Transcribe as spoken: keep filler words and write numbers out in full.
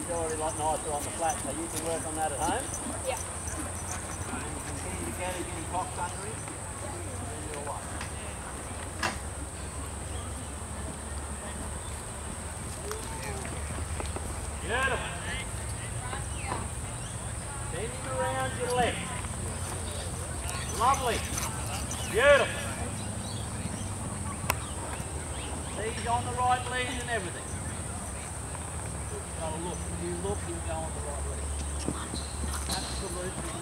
He's already a lot nicer on the flat, so you can work on that at home. Yeah. And you continue to get it, getting cocks under him. And then you're away. Beautiful. Bend him around your left. Lovely. Beautiful. He's on the right lead and everything. You've got to look. When you look, he'll go on the right lead. Absolutely.